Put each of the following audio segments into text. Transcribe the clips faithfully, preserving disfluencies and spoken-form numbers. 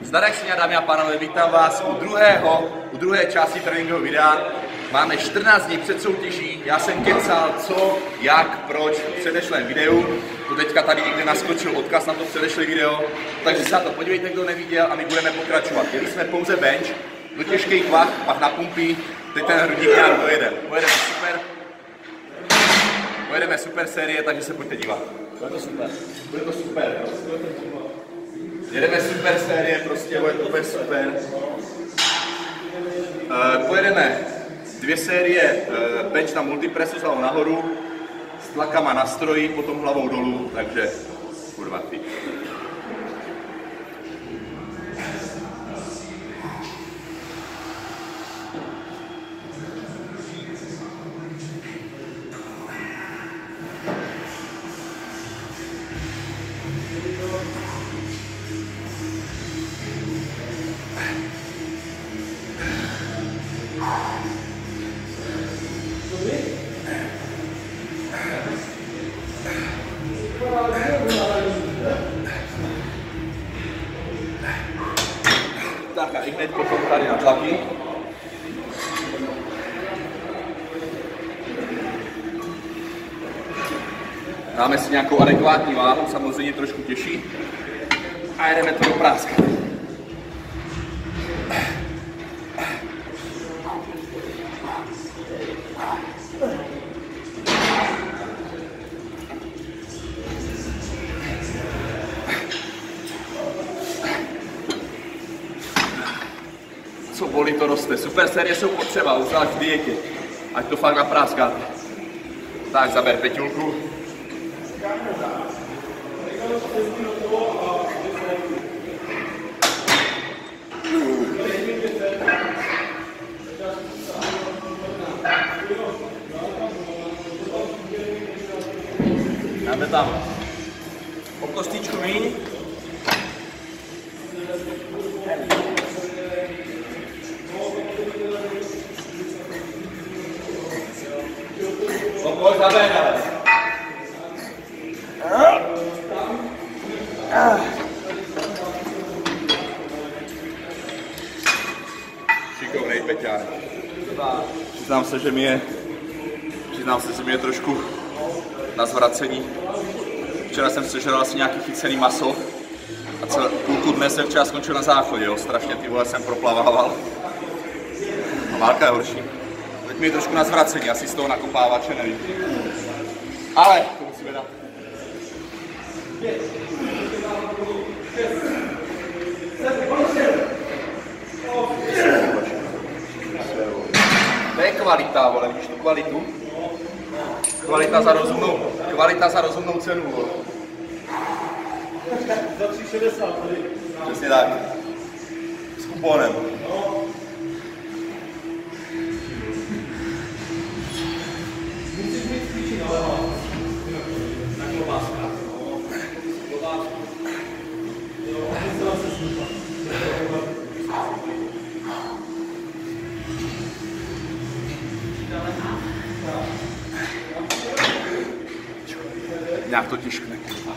Zdarek sněha, dámy a pánové, vítám vás u druhého, u druhé části tréninkového videa. Máme čtrnáct dní před soutěží, já jsem kecal co, jak, proč v předešlém videu. To teďka tady někde naskočil odkaz na to předešlé video, takže se na to podívejte, kdo neviděl, a my budeme pokračovat. Měli jsme pouze bench, do těžkých vah, pak na pumpy, teď ten hrudník nějak dojede. Pojedeme super, pojedeme super série, takže se pojďte dívat. Bude to super, bude to super. Jedeme super série, prostě bude to úplně super. Uh, pojedeme dvě série uh, bench na multipressu s hlavou nahoru, s tlakama na stroji, potom hlavou dolů, takže kurva ty. Tak a i hned potom tady na tlaky. Dáme si nějakou adekvátní váhu, samozřejmě trošku těžší. A jedeme to do práska. Co bolí, to roste. Super série jsou potřeba, uzvlášť v dietě. Ať to fakt napráskáte. Tak, zaber peťulku. Dáme tam o kostičku míň. Pojď, zaber, ale. Šikovnej Peťánek. Přiznám se, že mi je, přiznám se, že mi je trošku na zvracení. Včera jsem sežral asi nějaký chycený maso a celou půlku dne jsem včera skončil na záchodě, jo. Strašně ty vole jsem proplavával. A válka je horší. Teď mi je trošku na zvracení, asi z toho nakopávače, nevím. Ale to musíme dát. To je kvalita, vole, vidíš tu kvalitu? Kvalita za rozumnou, kvalita za rozumnou cenu, vole. Za tři šedesát tady. Přesně tak. S kuponem. Musíš mít klíči na levá. Na klobáska. Klobáska. Jo, a to se smutá. Nějak to tiskne.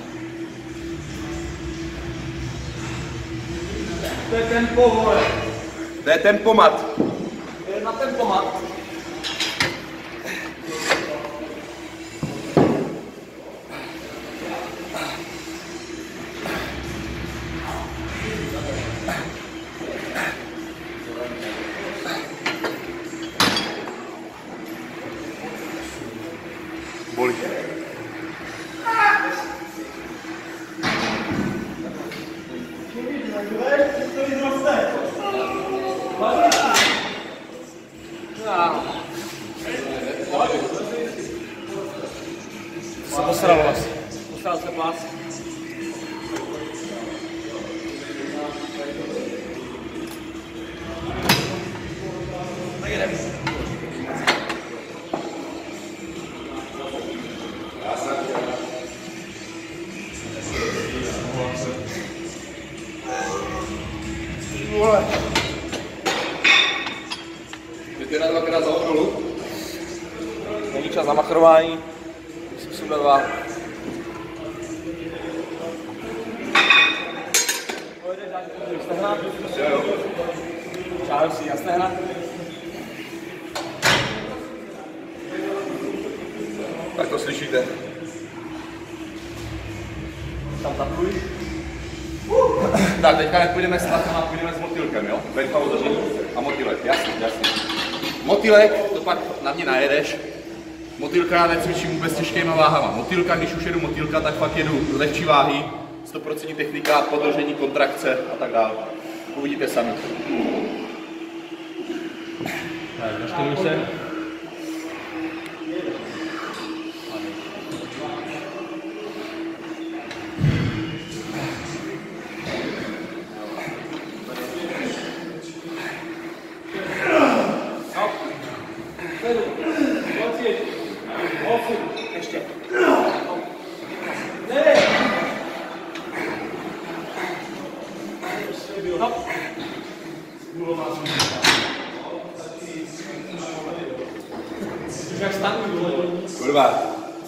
To je tempo, vole. To je tempomat. To je na tempomat. Bolí. Se posral vás. Posral se vás. Tak jdeme. Vole. Teď jedna dvakrát za okolo. Není čas na machrování. Musím sundat váhu. stehna. Jo, jo. Čáru si na stehna. Tak to slyšíte. Tam zapluj. Tak teďka nepůjdeme s tlakem a půjdeme s motýlkem, jo? Venka odložení a motýlek, jasný, jasný. Motýlek, to pak na mě najedeš. Motýlka já necvičím vůbec těžkýma váhama. Motýlka, když už jedu motýlka, tak pak jedu lehčí váhy, sto procent technika, podložení, kontrakce a tak dále. Uvidíte sami. Tak, naštěnuj se. Ještě. Kurva.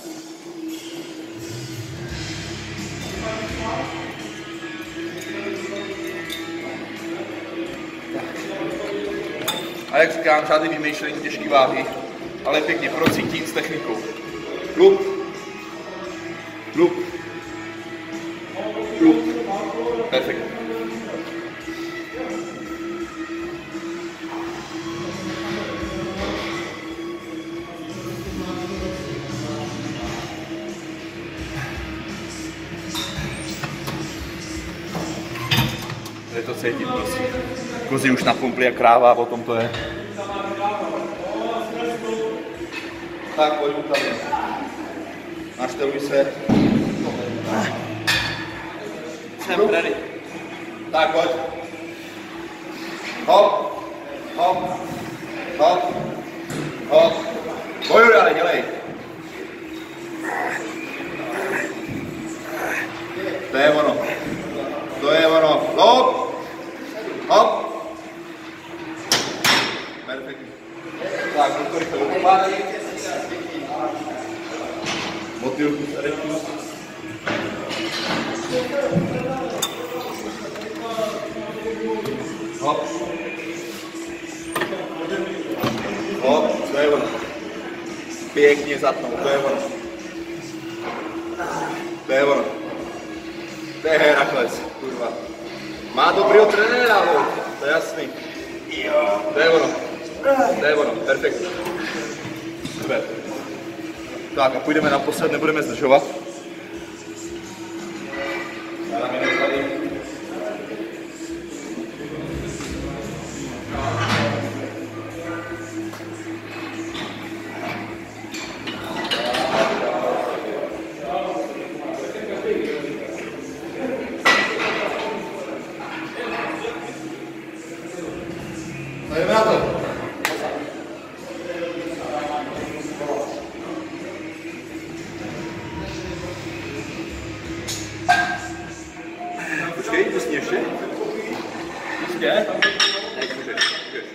A jak říkám, žádný vymýšlení těžké váhy, ale pěkně procítit s technikou. Lup. Lup. Lup. Perfektně. Je to cítit prostě. Kozy už napumply jak kráva a potom to je. Tak, pojď tam. Našteluj se. Jsem ready. Tak, pojď. Hop. Hop. Hop. Hop. Bojuj, ale dělej. To je ono. To je ono. Hop. Hop. Perfektní. Tak, to rychle ukupánej. Motýlku z erektus. Hop. Hop, to je ono. Pěkně zatnout, to je ono. To je ono. To je Herakles, kurva. Má dobrýho trenéra, ho. To je jasný. To je ono. To je ono, perfektní. Super. Tak a půjdeme naposled, nebudeme zdržovat. Jdeme na to. Počkej, pustí ještě? Pustě? Jak můžeš, můžeš.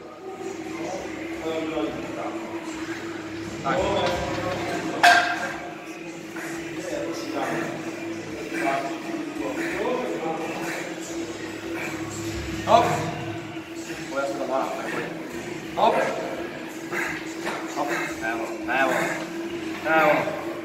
Tak. Hop. Pojď, já se tam mám, tak pojď. Hop. Hop. Nevo, nevo. Nevo.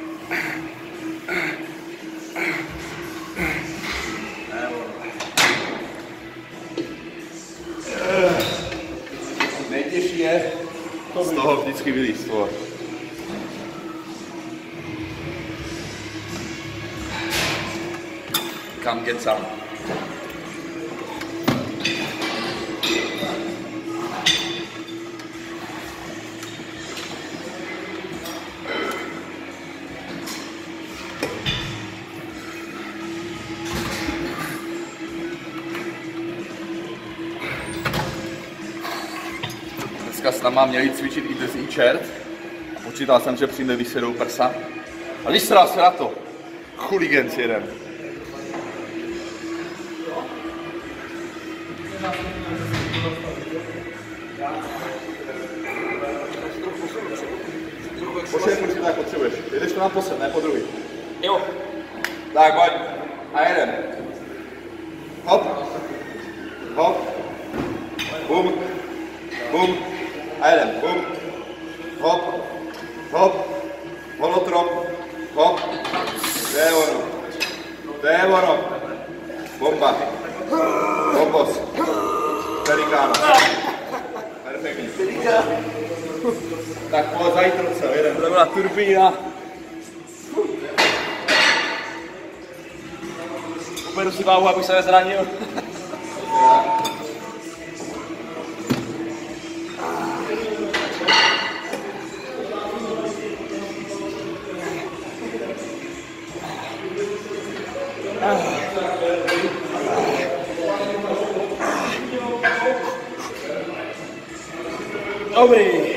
Nejtěžší je z toho vždycky vylízt. Kam kecám. Dneska s náma měli cvičit i drzí čert a počítal jsem, že přijde vysedou prsa. A vysral se na to. Chuligens jeden. Počkej, počkej, tak potřebuješ. Jedeš to naposled, ne po druhý. Jo. Tak, pojď. A jeden. hop, hop, bum, bum, a jeden, bum, hop, hop, holotrop, hop, to je ono, to je ono, bomba, bombos, Pelikano, perfektní. Tak po zajtrce, jeden. To byla turbína. Uberu si váhu, abych se nezranil. Dobrý.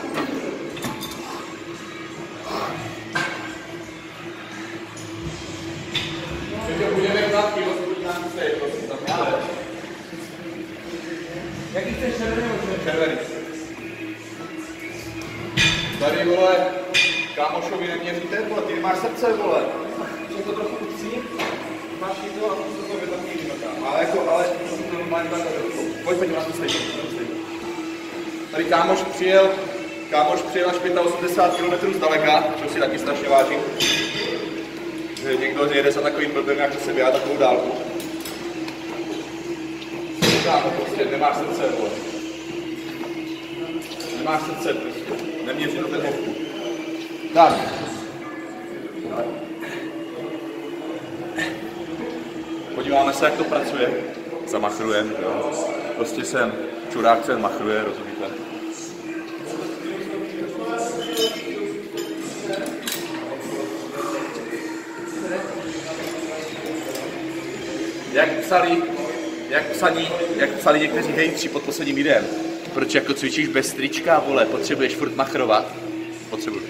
Budeme kratky, rozhodí nám se, prosím, tam máme. Jaký chceš červený? Červený. Tady, vole, kámošovi neměří tempo, ty máš srdce, vole. Je to trochu ucí, máš to a to to tam někdy Ale jako, ale to normálně takhle trochu. Pojď, pojď, nás to stejně. Tady kámoš přijel, kámoš přijel až osmdesát pět kilometrů zdaleka, což si taky strašně vážím. Že někdo jede za takovým blbem, jak se běhá takovou dálku. Kámo, prostě nemáš srdce, vole. Nemáš srdce, prostě. Neměří do ten hovku. Tak. Podíváme se, jak to pracuje. Zamachrujem, jo. Prostě jsem čurák, se machruje, rozumíte? Jak psali, jak psali, jak psali někteří hejtři pod posledním videem, proč jako cvičíš bez trička, vole, potřebuješ furt machrovat? Potřebuji.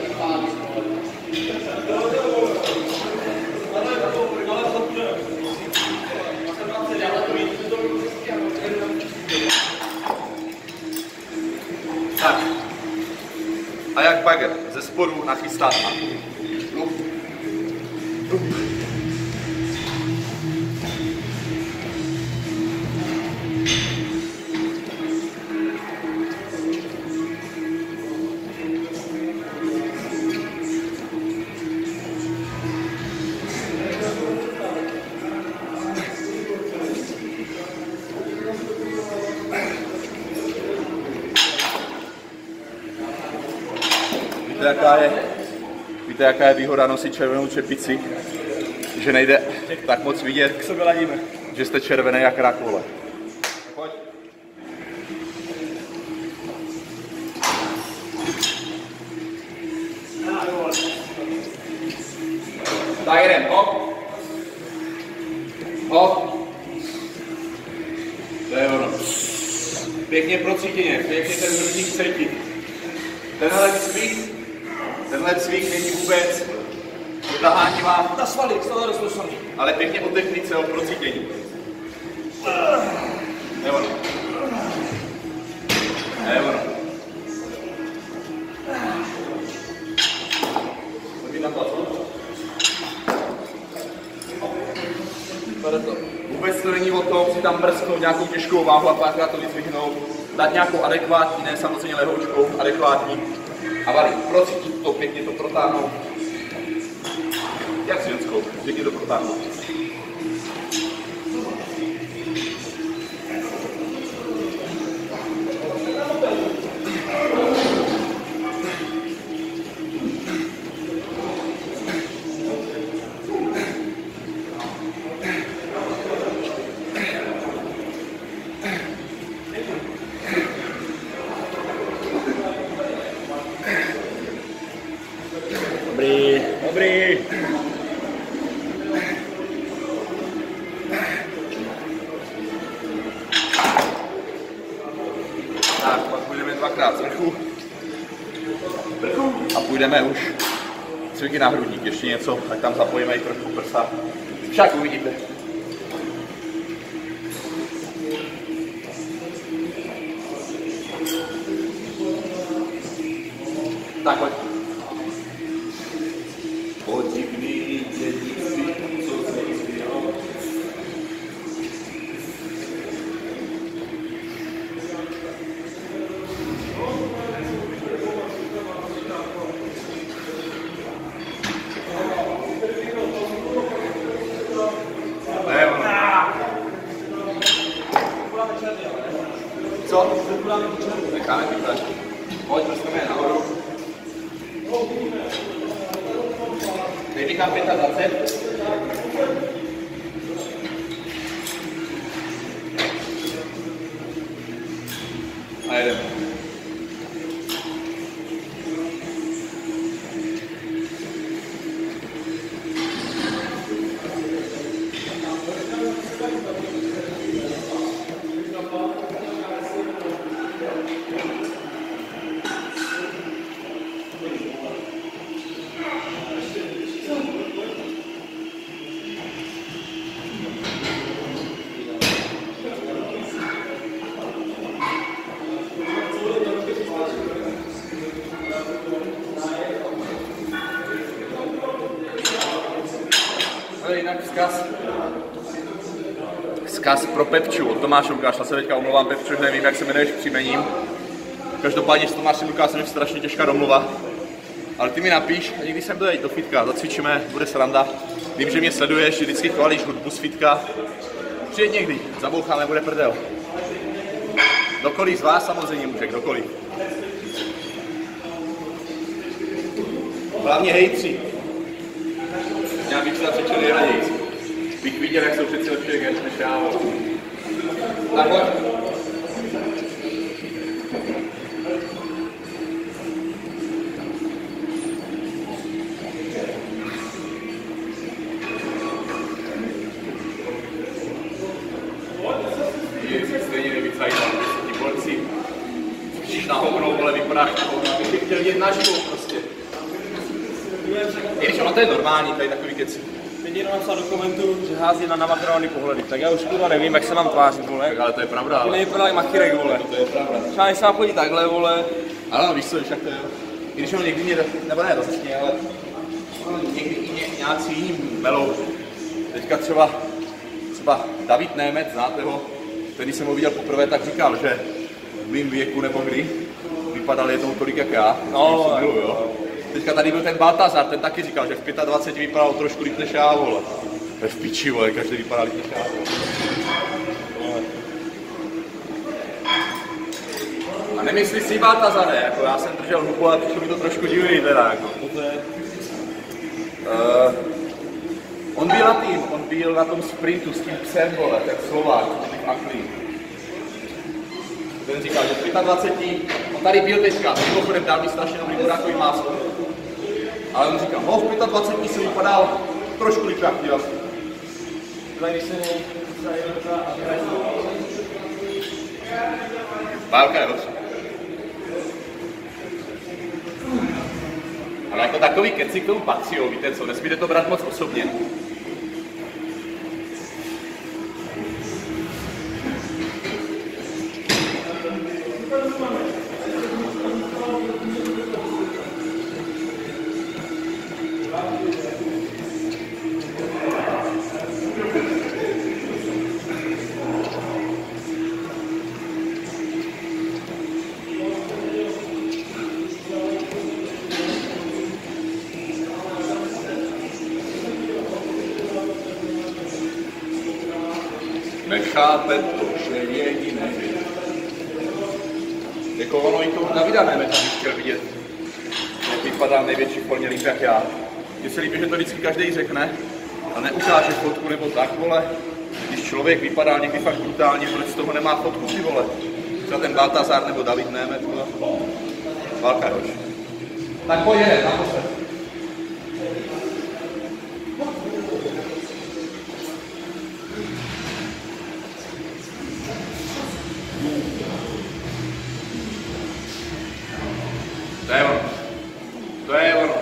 Tak. A jak bagr, ze spodu nachystát a šlup. Víte, jaká je, víte, jaká je výhoda nosit červenou čepici? Že nejde tak moc vidět, k sobě ladíme, že jste červený jak rak, vole. Pojď. Tak jdem, hop. Hop. To je ono. Pěkně procítěně, pěkně ten hrudník cítit. Tenhle cvik, tenhle cvik není vůbec tahání vám na svaly, stále rozpočtaný. Ale pěkně o technice, o procítění. Je ono. Je ono. Pojď tam to. Vůbec to není o tom si tam mrsknout nějakou těžkou váhu a párkrát to vyzvihnout. Dát nějakou adekvátní, ne samozřejmě lehoučkou, adekvátní. A valí, procítit to, pěkně to protáhnout. Jak s ženskou, pěkně to protáhnout. Dobrý, dobrý. Tak, pak půjdeme dvakrát z vrchu. A půjdeme už cviky na hrudník. Ještě něco, tak tam zapojíme i trošku prsa. Však uvidíte. Tak, pojď. Podivný dědictví, co se zvělo. necháme tyhle. Pojď, dostaneme je nahoru. Teď říkám dvacet pět. A jedeme. Jinak vzkaz. Vzkaz pro Pepču od Tomáše Lukáš. Já se teďka omlouvám, Pepču, nevím, jak se jmenuješ příjmením. Každopádně s Tomášem Lukášem je strašně těžká domluva. Ale ty mi napíš a někdy sem dojď do fitka, zacvičíme, bude sranda. Vím, že mě sleduješ, že vždycky chválíš hudbu z fitka. Přijeď někdy, zaboucháme, bude prdel. Kdokoliv z vás samozřejmě může, kdokoliv. Hlavně hejtři. Já bych se zacvičil nejraději. Bych viděl, jak jsou přeci lepší než já. Tak pojď. Stejně nevycají tam ti borci. Cvičíš na hovnou, vole, vypadáš na hovnou. Bych tě chtěl vidět na život prostě. I když ono to je normální, tady takový keci. Teď jenom napsal do komentu, že hází na namachrovaný pohledy, tak já už kurva nevím, jak se mám tvářit, vole. Tak, ale to je pravda, ale... Ty nevypadá jak machirek, vole. To je pravda. Třeba než se vám chodí takhle, vole. Ale no, víš co, však to je... I když ono někdy mě, nebo ne, rozličně, ale... Někdy i ně, nějací jiní melou. Teďka třeba... Třeba David Némec, znáte ho? Který jsem ho viděl poprvé, tak říkal, že v mým věku nebo kdy vypadal jednou tolik jak já. No, milu, jo. Teďka tady byl ten Baltazar, ten taky říkal, že v dvaceti pěti vypadal trošku líp než já, vole. To je v piči, vole, každý vypadá líp než já, vole. A nemyslí si Baltazare, jako já jsem držel hubu, ale přišlo mi to trošku divný teda, jako. To je... Uh, on byl na tým, on byl na tom sprintu s tím psem, vole, ten Slovák, v Anglii. Ten říkal, že v dvaceti pěti, on tady byl teďka, mimochodem dal mi strašně dobrý burákový máslo. Ale on říkal, no v dvaceti pěti jsem vypadal trošku líp jak ty vlastně. Tady když se Válka je dobře. Ale jako takový keci k tomu patří, víte co, nesmíte to brát moc osobně. Nechápe to, že je jediné. Jako ono i toho Davida Németa bych chtěl vidět. Jak vypadá největší formě líp jak já. Mně se líbí, že to vždycky každý řekne a neukáže fotku nebo tak, vole. Když člověk vypadá někdy fakt brutálně, proč z toho nemá fotku, ty vole. Třeba ten Baltazar nebo David Német, vole. Válka je hoď. Tak pojď jeden, naposled. To je ono. To je ono.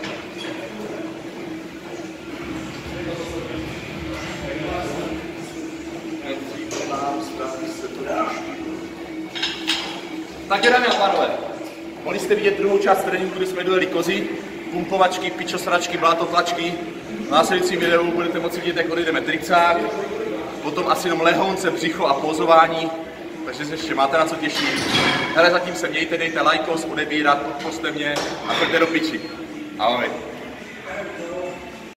Tak jo, dámy a pánové, mohli jste vidět druhou část tréninku, kdy jsme dojeli kozy, pumpovačky, pičosračky, blátotlačky. V následujícím videu budete moci vidět, jak odejdeme tricák, potom asi jenom lehonce, břicho a pozování, takže se ještě máte na co těšit. Hele, zatím se mějte, dejte lajkos, odebírat, podpořte mě a choďte do piči. Ahoj.